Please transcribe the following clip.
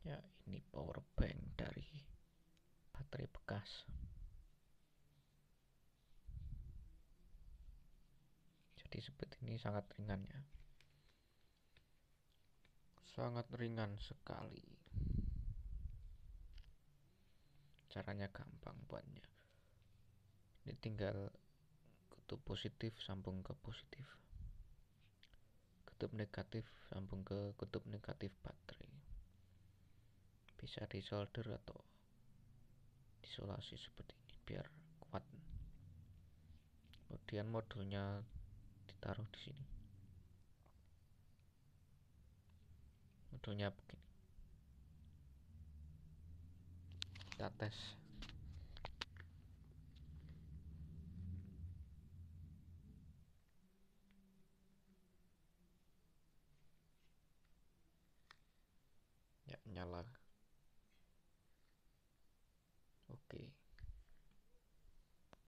Ya, ini power bank dari baterai bekas. Jadi seperti ini sangat ringan ya. Sangat ringan sekali. Caranya gampang buatnya. Ini tinggal kutub positif sambung ke positif. Kutub negatif sambung ke kutub negatif baterai. Bisa disolder atau isolasi seperti ini biar kuat. Kemudian modulnya ditaruh di sini. Modulnya begini. Kita tes. Ya, nyala. Oke.